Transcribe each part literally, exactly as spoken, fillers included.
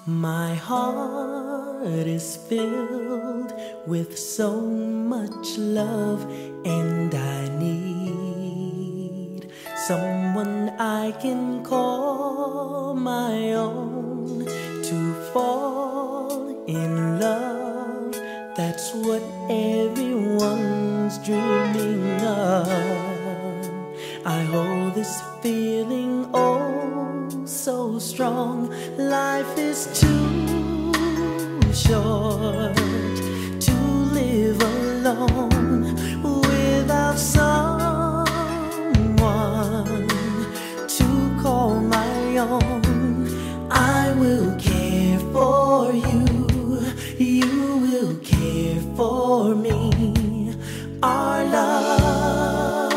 My heart is filled with so much love, and I need someone I can call my own to fall in love. That's what everyone's dreaming of. I hold this feeling oh so strong. Life is too short to live alone without someone to call my own. I will care for you, you will care for me. Our love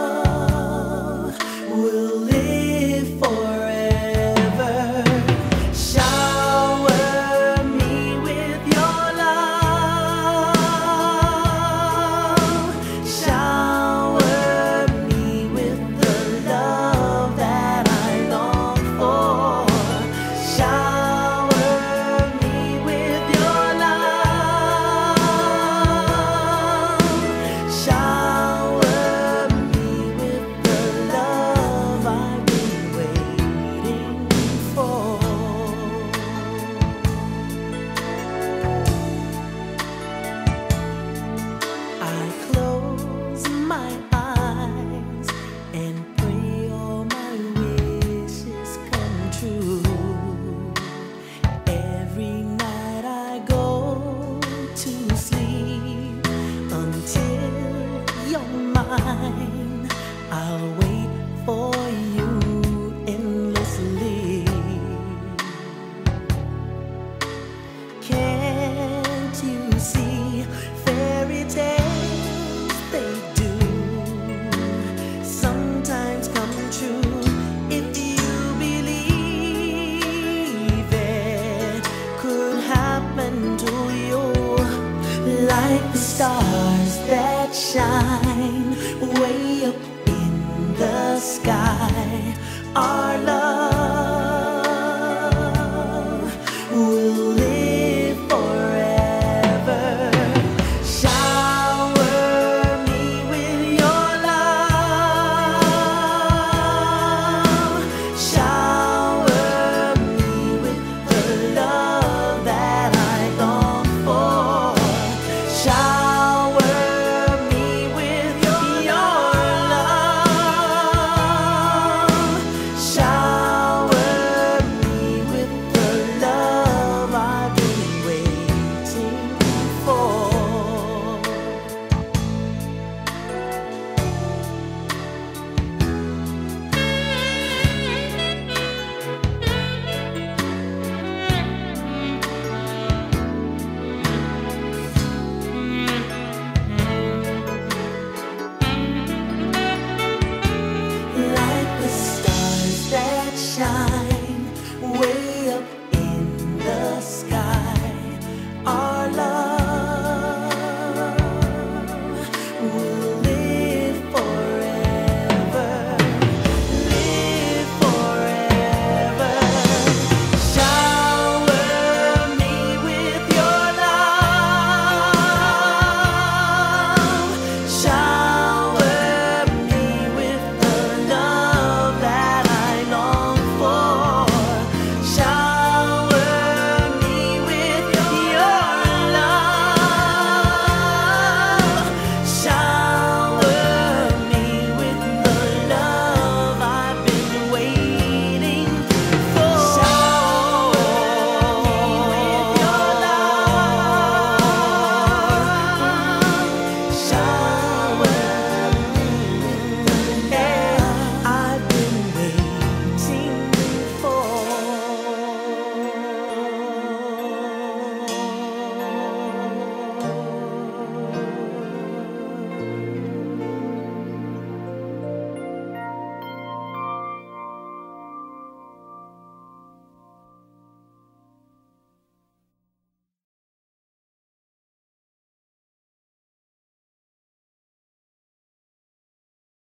will live forever. Shower me with your love. Shower me with the love that I long for. Shower me with your love. Shower me with the love I've been waiting for. I close my eyes and pray all my wishes come true. Every night I go to sleep until you're mine. I'll wait for you endlessly. Can't you see fairy tales, they do sometimes come true if you believe it could happen to you. Like the stars that shine way up in the sky, our love